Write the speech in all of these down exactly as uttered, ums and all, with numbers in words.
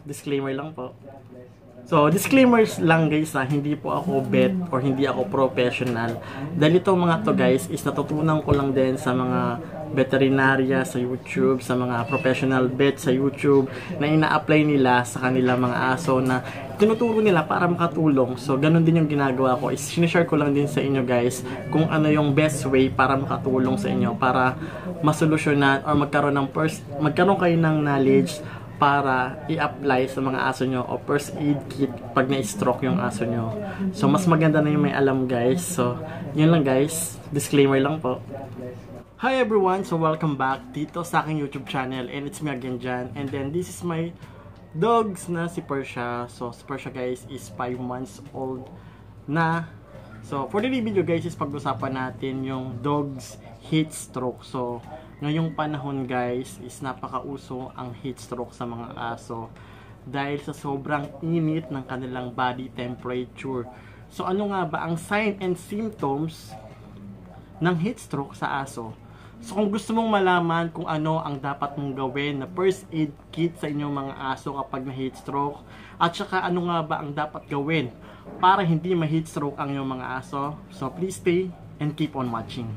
disclaimer lang po. So, disclaimers lang guys ha, hindi po ako vet or hindi ako professional. Dahil itong mga to guys is natutunan ko lang din sa mga veterinarya sa YouTube, sa mga professional vet sa YouTube na ina-apply nila sa kanila mga aso na tinuturo nila para makatulong. So, ganun din yung ginagawa ko. Is sinishare ko lang din sa inyo guys kung ano yung best way para makatulong sa inyo, para masolusyonan or magkaroon ng first, magkaroon kayo ng knowledge para i-apply sa mga aso nyo o first aid kit pag na-stroke yung aso nyo. So, mas maganda na yung may alam guys. So, yun lang guys. Disclaimer lang po. Hi everyone! So, welcome back dito sa aking YouTube channel and it's me again Jan. And then, this is my dogs na si Persia. So, si Persia guys is five months old na. So, for the video guys is pag-usapan natin yung dogs heat stroke. So, ngayong panahon guys is napakauso ang heat stroke sa mga aso dahil sa sobrang init ng kanilang body temperature. So ano nga ba ang sign and symptoms ng heat stroke sa aso? So kung gusto mong malaman kung ano ang dapat mong gawin na first aid kit sa inyong mga aso kapag na heat stroke, at saka ano nga ba ang dapat gawin para hindi ma-heat stroke ang inyong mga aso, so please stay and keep on watching.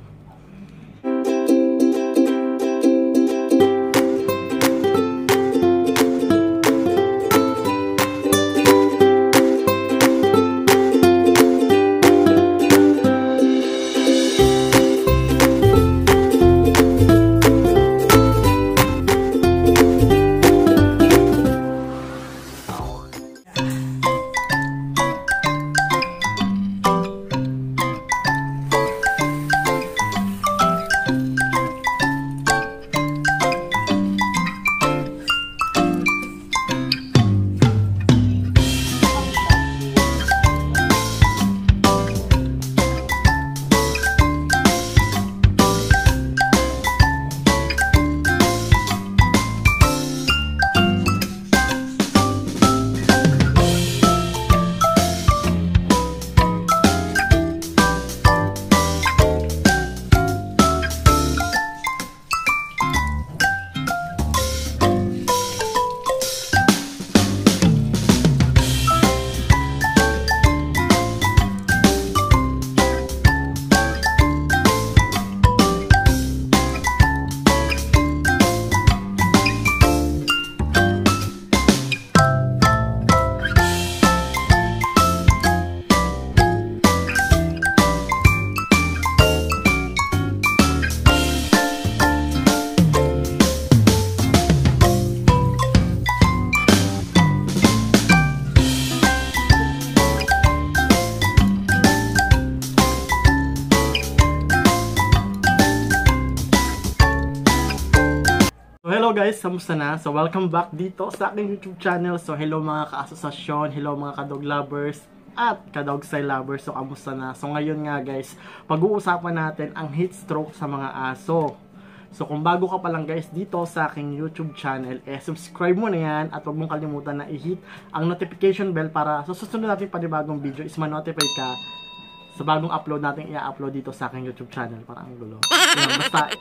Hello guys, kamusta na? So welcome back dito sa aking YouTube channel. So hello mga ka-asosasyon, hello mga ka-dog lovers at ka-dog style lovers. So kamusta na? So ngayon nga guys, pag-uusapan natin ang heat stroke sa mga aso. So kung bago ka pa lang guys dito sa aking YouTube channel, eh subscribe mo na yan at huwag mong kalimutan na i-hit ang notification bell para sa susunod natin panibagong video is ma-notify ka sa bagong upload natin i-upload dito sa aking YouTube channel. Parang ang gulo. Yan, basta.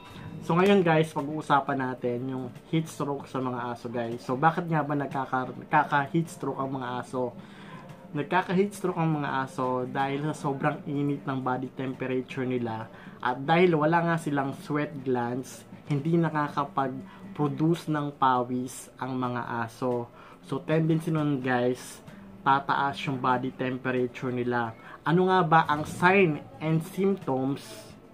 So ngayon guys, pag-uusapan natin yung heat stroke sa mga aso guys. So bakit nga ba nagkaka-heat stroke ang mga aso? Nagkaka-heat stroke ang mga aso dahil sa sobrang init ng body temperature nila at dahil wala nga silang sweat glands, hindi nakakapag-produce ng pawis ang mga aso. So tendency nun guys, tataas yung body temperature nila. Ano nga ba ang sign and symptoms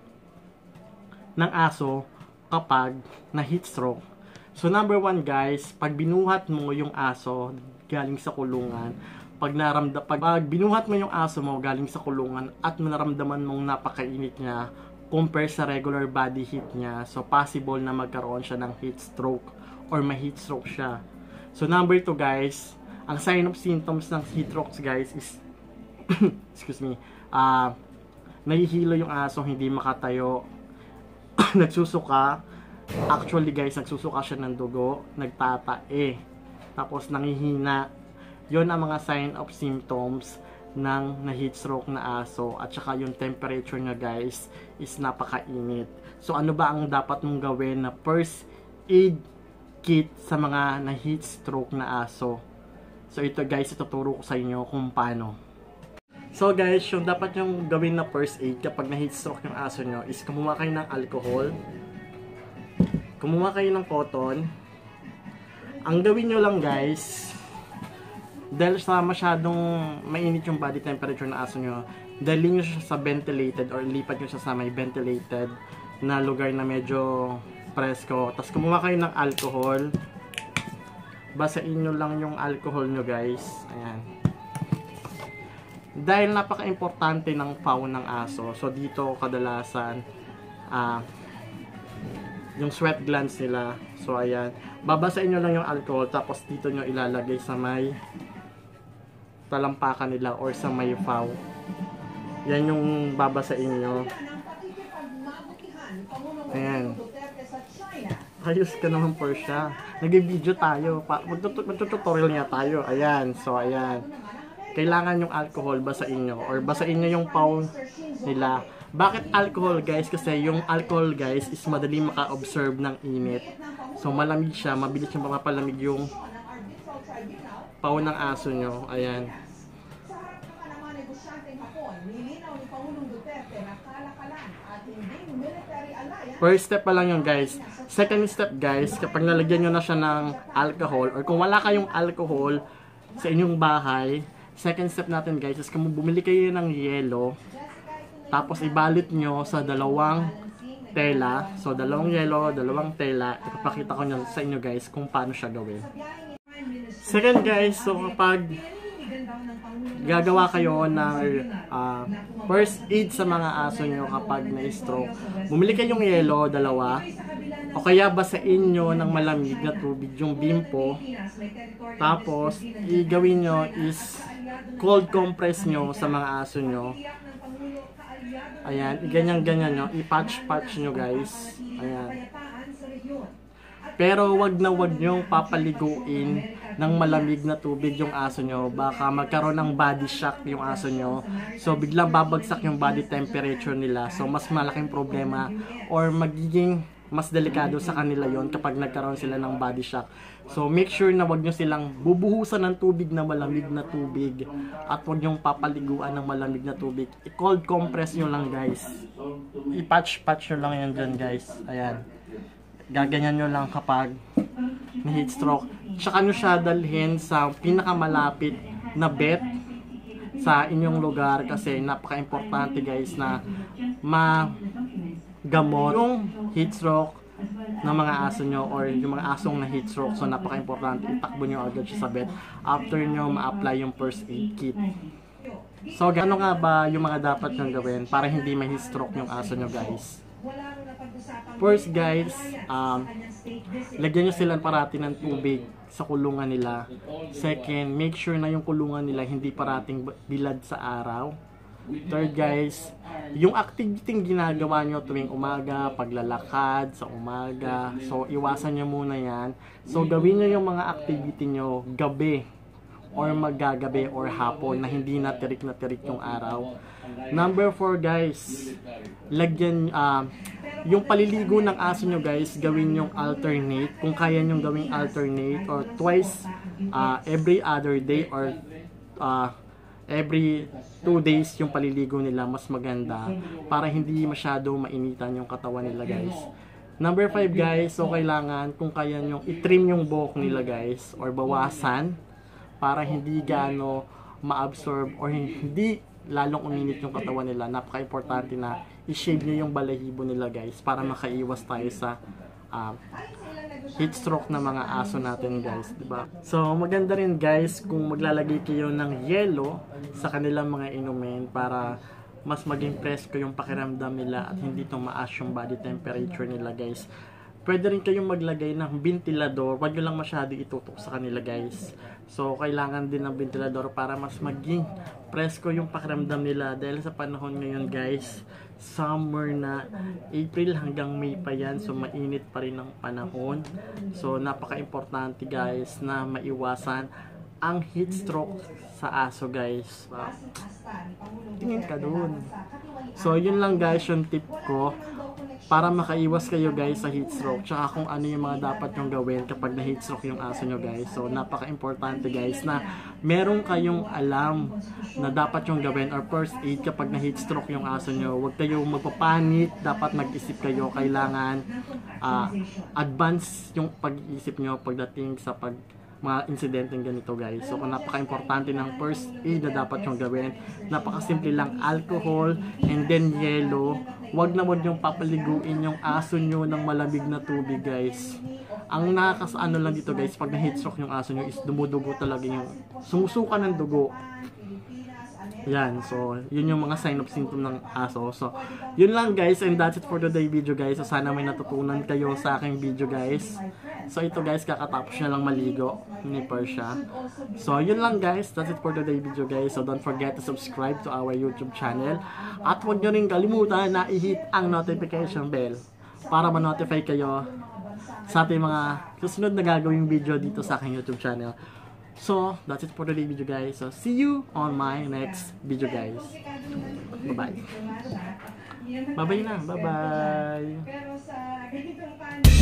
ng aso kapag na heat stroke? So number one guys, pag binuhat mo yung aso galing sa kulungan, pag naramda pag, pag binuhat mo yung aso mo galing sa kulungan at naramdaman mong napakainit niya compare sa regular body heat niya, so possible na magkaroon siya ng heat stroke or ma-heat stroke siya. So number two guys, ang sign of symptoms ng heat stroke guys is excuse me, ah uh, nahihilo yung aso, hindi makatayo, nagsusuka. Actually guys, nagsusuka siya ng dugo, nagtatae, tapos nangihina. Yon ang mga sign of symptoms ng na heat stroke na aso. At saka yung temperature niya guys is napakainit. So ano ba ang dapat mong gawin na first aid kit sa mga na heat stroke na aso. So ito guys, ituturo ko sa inyo kung paano. So guys, yung dapat yung gawin na first aid kapag na heat stroke yung aso nyo is kumuha kayo ng alcohol, kumuha kayo ng cotton. Ang gawin nyo lang guys, dahil sa masyadong mainit yung body temperature ng aso nyo, dalhin nyo siya sa ventilated or lipat nyo siya sa may ventilated na lugar na medyo presko. Tapos kumuha kayo ng alcohol, basain nyo lang yung alcohol nyo guys. Ayan. Dahil napaka-importante ng paw ng aso, so dito kadalasan uh, yung sweat glands nila. So ayan, babasain nyo lang yung alcohol, tapos dito nyo ilalagay sa may talampakan nila or sa may paw. Yan yung babasain nyo. Ayan. Ayos ka naman po siya. Nag-video tayo. Magtututorial niya tayo. Ayan. So ayan. Kailangan yung alcohol basain nyo or basain nyo yung paw nila. Bakit alcohol guys? Kasi yung alcohol guys is madali maka-observe ng init. So malamig siya, mabilis yung mapapalamig yung paw ng aso nyo. Ayan. First step pa lang yun guys. Second step guys, kapag nalagyan nyo na siya ng alcohol or kung wala kayong alcohol sa inyong bahay, second step natin guys is kung bumili kayo ng yelo, tapos ibalot nyo sa dalawang tela. So dalawang yelo, dalawang tela. Ipapakita ko nyo sa inyo guys kung paano siya gawin. Second guys, so kapag gagawa kayo ng uh, first aid sa mga aso nyo kapag na-stroke, bumili kayong yelo, dalawa, o kaya basain nyo ng malamig na tubig yung bimpo, tapos igawin nyo is cold compress nyo sa mga aso nyo. Ayan, iganyan-ganyan nyo, i-patch-patch nyo guys. Ayan. Pero wag na wag nyo papaliguin ng malamig na tubig yung aso nyo. Baka magkaroon ng body shock yung aso nyo. So biglang babagsak yung body temperature nila. So mas malaking problema or magiging mas delikado sa kanila yon kapag nagkaroon sila ng body shock. So make sure na wag nyo silang bubuhusan ng tubig na malamig na tubig at wag nyo papaliguan ng malamig na tubig. I-cold compress nyo lang guys. I-patch-patch nyo lang yan dyan guys. Ayan. Gaganyan nyo lang kapag na heat stroke. Tsaka nyo siya dalhin sa pinakamalapit na vet sa inyong lugar kasi napaka-importante guys na magamot yung heat stroke ng mga aso nyo or yung mga asong na heat stroke. So napaka-importante, itakbo nyo agad siya sa vet after nyo ma-apply yung first aid kit. So ano nga ba yung mga dapat nyo gawin para hindi ma heat stroke yung aso nyo guys? First guys, um, lagyan nyo sila parati ng tubig sa kulungan nila. Second, make sure na yung kulungan nila hindi parating bilad sa araw. Third guys, yung activity ginagawa nyo tuwing umaga, paglalakad sa umaga, so iwasan nyo muna yan. So gawin nyo yung mga activity nyo gabi or magagabi or hapon na hindi na tirik na tirik yung araw. Number four guys, lagyan uh, yung paliligo ng aso nyo guys, gawin yung alternate. Kung kaya nyo gawing alternate or twice uh, every other day or uh, every two days yung paliligo nila, mas maganda para hindi masyado mainitan yung katawan nila guys. Number five guys, so kailangan kung kaya nyo i-trim yung buhok nila guys or bawasan para hindi gaano ma-absorb or hindi lalong uminit yung katawan nila. Napaka-importante na i-shave nyo yung balahibo nila guys para makaiwas tayo sa uh, heat stroke na mga aso natin guys, diba? So maganda rin guys kung maglalagay kayo ng yelo sa kanilang mga inumin para mas maging presko yung pakiramdam nila at hindi tumaas yung body temperature nila guys. Pwede rin kayong maglagay ng ventilador, wag nyo lang masyado itutok sa kanila guys. So kailangan din ng ventilador para mas maging presko yung pakiramdam nila dahil sa panahon ngayon guys, summer na, April hanggang May pa yan, so mainit pa rin ang panahon. So napaka-importante guys na maiwasan ang heat stroke sa aso guys. Wow. Tingin ka dun. So yun lang guys yung tip ko. para makaiwas kayo guys sa heat stroke, tsaka kung ano yung mga dapat nyong gawin kapag na heat stroke yung aso nyo guys. So napaka-importante guys na meron kayong alam na dapat yung gawin or first aid kapag na heat stroke yung aso nyo. Huwag kayong magpapanik, dapat mag-isip kayo, kailangan uh, advance yung pag-iisip nyo pagdating sa pag mga insidenteng ganito guys. So kung napaka-importante ng first aid na dapat yung gawin, napakasimple lang, alcohol and then yellow. Huwag naman yung papaliguin yung aso nyo ng malamig na tubig guys. Ang nakakasaano lang dito guys, pag na heat stroke yung aso nyo is dumudugo talaga yung sumusuka ng dugo. Yan, so yun yung mga sign of symptom ng aso. So yun lang guys, and that's it for today video guys. So sana may natutunan kayo sa aking video guys. So ito guys, kakatapos na lang maligo ni Persia. So yun lang guys, that's it for today video guys. So don't forget to subscribe to our YouTube channel. At huwag nyo rin kalimutan na i-hit ang notification bell para ma-notify kayo sa ating mga susunod na gagawing video dito sa aking YouTube channel. So, that's it for today video guys. So, see you on my next video guys. Bye-bye. Bye-bye na. Bye-bye.